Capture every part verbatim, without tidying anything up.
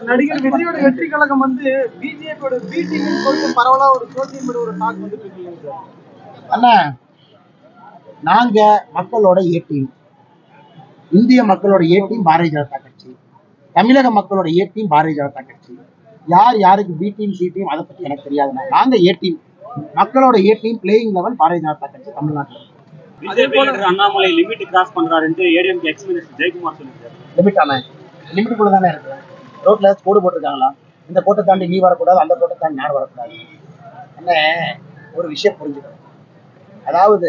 நடிகர் விஜயோட வெற்றி கழகம் வந்து பிஜேபியோட பி டீம்னு சொல்லிட்டு பரவலா ஒரு சோசியல் மீடியா ஒரு டாக் வந்துட்டு இருக்கு சார். அண்ணா, நாங்க மக்களோட ஏ டீம், இந்திய மக்களோட ஏ டீம் பாரதிய ஜனதா கட்சி, தமிழக மக்களோட ஏ டீம் பாரதிய ஜனதா கட்சி. யார் யாருக்கு பி டீம் சி டீம் அதை பத்தி எனக்கு தெரியாதுண்ணா. நாங்க ஏ டீம், மக்களோட A team, playing level Bharatiya Janata கட்சி தமிழ்நாட்டில். அதே போல அண்ணாமலை லிமிட் கிராஸ் பண்றாருன்னு ஏடிஎம்கே எக்ஸ் மினிஸ்டர் ஜெயக்குமார் சொல்லியிருக்காரு. லிமிட் ஆனா லிமிட்டுக்குள்ள தானே இருக்கு. ரோட்ல கோடு போட்டிருக்காங்களா, இந்த கோட்டை தாண்டி நீ வரக்கூடாது, அந்த கோட்டை தாண்டி நான் வரக்கூடாது. என்ன ஒரு விஷயம் புரிஞ்சுக்கணும், அதாவது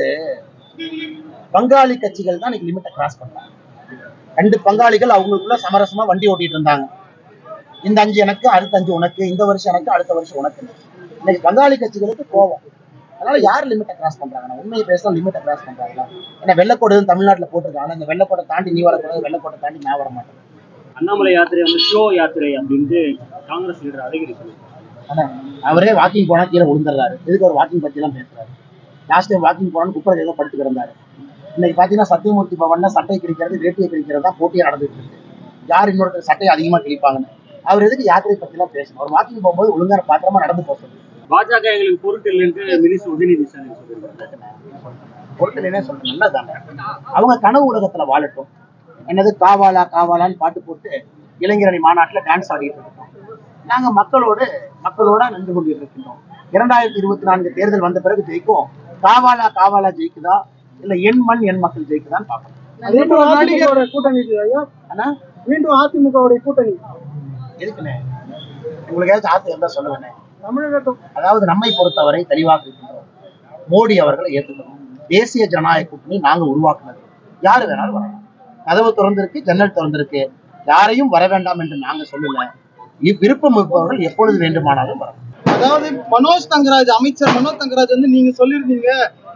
பங்காளி கட்சிகள் தான் இன்னைக்கு லிமிட்டை கிராஸ் பண்றாங்க. ரெண்டு பங்காளிகள் அவங்களுக்குள்ள சமரசமா வண்டி ஓட்டிட்டு இருந்தாங்க. இந்த அஞ்சு எனக்கு, அடுத்த அஞ்சு உனக்கு, இந்த வருஷம் எனக்கு, அடுத்த வருஷம் உனக்கு. இன்னைக்கு பங்காளி கட்சிகளுக்கு கோபம். அதனால யார் லிமிட்டை கிராஸ் பண்றாங்க? உண்மையை பேசலாம், லிமிட்டை கிராஸ் பண்றாங்களா? ஏன்னா வெள்ளக்கோடு தமிழ்நாட்டில் போட்டிருக்காங்க, இந்த வெள்ளக்கோட்டை தாண்டி நீ வரக்கூடாது, வெள்ளக்கோட்டை தாண்டி நான் வர மாட்டேன். அண்ணாமலை யாத்திரை வந்து ஷோ யாத்திரை அப்படின்ட்டு காங்கிரஸ் லீடர் அழகிரி சொல்லியிருக்காரு. அவரே வாக்கிங் போனா கீழே விழுந்துடுறாரு. இதுக்கு ஒரு வாக்கிங் பத்தி எல்லாம் பேசுறாரு. லாஸ்ட் டைம் வாக்கிங் போனான்னு குப்பரை ஏதோ படுத்து கிடந்தாரு. இன்னைக்கு பாத்தீங்கன்னா சத்தியமூர்த்தி பவன்ல சட்டை கிழிக்கிறது, வேட்டியை கிழிக்கிறது தான் போட்டியா நடந்துட்டு இருக்கு. யார் இன்னொருத்தர் சட்டையை அதிகமா கிழிப்பாங்கன்னு. அவர் எதுக்கு யாத்திரை பத்தி எல்லாம் பேசணும்? ஒரு வாக்கிங் போகும்போது ஒழுங்கான பாத்திரமா நடந்து போக. பாஜக எங்களுக்கு பொருட்டு இல்லைன்னு மினிஸ்டர் உதயநிதி ஸ்டாலின் சொல்லியிருக்காரு. பொருட்டு இல்லைன்னே சொல்றேன், நல்லதாங்க. அவங்க கனவு உலகத்துல வாழட்டும். என்னது காவாலா காவாலான்னு பாட்டு போட்டு இளைஞரணி மாநாட்டுல டான்ஸ் ஆடிட்டு இருக்கோம். நாங்க மக்களோடு மக்களோட நின்று கொண்டு இருக்கின்றோம். இரண்டாயிரத்தி இருபத்தி நான்கு தேர்தல் வந்த பிறகு ஜெயிக்கும். காவாலா காவாலா ஜெயிக்குதா இல்ல என் மண் என் மக்கள் ஜெயிக்குதான்னு பாக்கணும். அதே போல அதிமுக கூட்டணி ஆனா மீண்டும் அதிமுகவுடைய கூட்டணி எதுக்குண்ணே? உங்களுக்கு ஏதாச்சும் ஆசை இருந்தா சொல்லுங்கண்ணே. தமிழகத்தும் அதாவது நம்மை பொறுத்தவரை தெளிவாக இருக்கின்றோம். மோடி அவர்களை ஏற்றுக்கணும். தேசிய ஜனநாயக கூட்டணி நாங்க உருவாக்குனது. யாரு வேணாலும் வரலாம். கதவு திறந்திருக்கு, ஜன்னல் திறந்திருக்கு. யாரையும் வர வேண்டாம் என்று நாங்க சொல்லல. விருப்பம் இருப்பவர்கள் எப்பொழுது வேண்டுமானாலும் வரலாம். அதாவது மனோஜ் தங்கராஜ், அமைச்சர் மனோஜ் தங்கராஜ் வந்து நீங்க சொல்லியிருந்தீங்க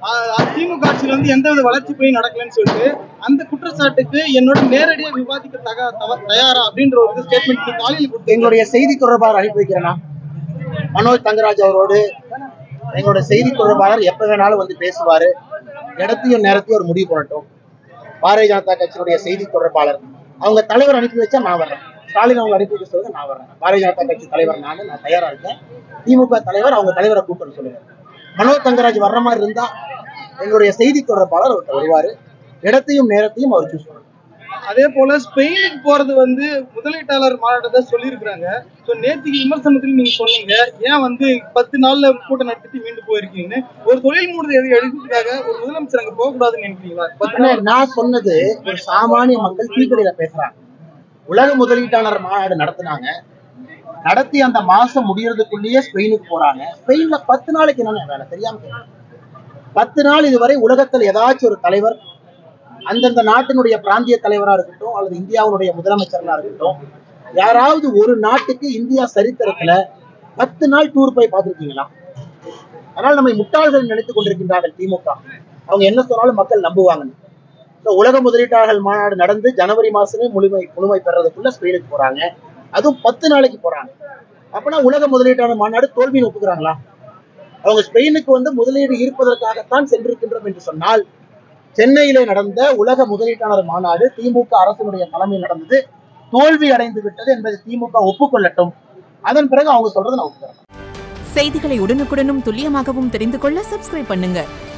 திமுக ஆட்சியில வந்து எந்தவித வளர்ச்சி போய் நடக்கலன்னு சொல்லிட்டு, அந்த குற்றச்சாட்டுக்கு என்னோட நேரடியாக விவாதிக்க தக தயாரா அப்படின்ற ஒரு ஸ்டேட்மெண்ட் காலையில் கொடுத்து எங்களுடைய செய்தி தொடர்பாளர் அனுப்பி வைக்கிறேன்னா, மனோஜ் தங்கராஜ் அவரோடு எங்களுடைய செய்தி தொடர்பாளர் எப்ப வேணாலும் வந்து பேசுவாரு. இடத்தையும் நேரத்தையும் ஒரு முடிவு பண்ணட்டும். பாரதிய ஜனதா கட்சியினுடைய செய்தி தொடர்பாளர் அவங்க தலைவர் அனுப்பி வச்சா நான் வர்றேன். ஸ்டாலின் அவங்க அனுப்பி வைக்க சொல்லுங்க, நான் வர்றேன். பாரதிய ஜனதா கட்சி தலைவர் நானு, நான் தயாரா இருக்கேன். திமுக தலைவர் அவங்க தலைவரை கூப்பிட்டு சொல்லுங்க. மனோஜ் தங்கராஜ் வர்ற மாதிரி இருந்தா எங்களுடைய செய்தி தொடர்பாளர் அவர்கிட்ட வருவாரு. இடத்தையும் நேரத்தையும் அவர் சூஸ் பண்ணுவார். அதே போல ஸ்பெயினுக்கு போறது வந்து முதலீட்டாளர் மாநாட்டை சொல்லியிருக்கிறாங்க. ஸோ நேற்றுக்கு விமர்சனத்தில் நீங்க சொன்னீங்க, ஏன் வந்து பத்து நாள்ல கூட்டம் நடத்திட்டு மீண்டு போயிருக்கீங்கன்னு. ஒரு தொழில் மூலத்தை எது எழுதுறதுக்காக ஒரு முதலமைச்சர் அங்க போகக்கூடாதுன்னு நினைக்கிறீங்களா? நான் சொன்னது ஒரு சாமானிய மக்கள் தீக்கடையில பேசுறாங்க. உலக முதலீட்டாளர் மாநாடு நடத்தினாங்க. நடத்தி அந்த மாசம் முடியறதுக்குள்ளேயே ஸ்பெயினுக்கு போறாங்க. ஸ்பெயின்ல பத்து நாளைக்கு என்ன வேலை தெரியாம பத்து நாள் இதுவரை உலகத்தில் ஏதாச்சும் ஒரு தலைவர், அந்தந்த நாட்டினுடைய பிராந்திய தலைவரா இருக்கட்டும் அல்லது இந்தியாவுடைய முதலமைச்சர்களா இருக்கட்டும், யாராவது ஒரு நாட்டுக்கு இந்தியா சரித்திரத்துல பத்து நாள் டூர் போய் பார்த்திருக்கீங்களா? அதனால நம்மை முட்டாள்கள் நினைத்துக் கொண்டிருக்கின்றார்கள் திமுக. அவங்க என்ன சொன்னாலும் மக்கள் நம்புவாங்க. உலக முதலீட்டாளர்கள் மாநாடு நடந்து ஜனவரி மாசமே முழுமை முழுமை பெறதுக்குள்ள ஸ்பெயினுக்கு போறாங்க. அதுவும் பத்து நாளைக்கு போறாங்க. அப்பனா உலக முதலீட்டாளர் மாநாடு தோல்வின்னு ஒப்புக்கிறாங்களா? அவங்க ஸ்பெயினுக்கு வந்து முதலீடு ஈர்ப்பதற்காகத்தான் சென்றிருக்கின்றோம் என்று சொன்னால், சென்னையிலே நடந்த உலக முதலீட்டாளர் மாநாடு திமுக அரசினுடைய தலைமையில் நடந்தது, தோல்வி அடைந்து விட்டது என்பதை திமுக ஒப்புக்கொள்ளட்டும். அதன் பிறகு அவங்க சொல்றது நான் ஒப்புக்கிறேன். செய்திகளை உடனுக்குடனும் துல்லியமாகவும் தெரிந்து கொள்ள சப்ஸ்கிரைப் பண்ணுங்க.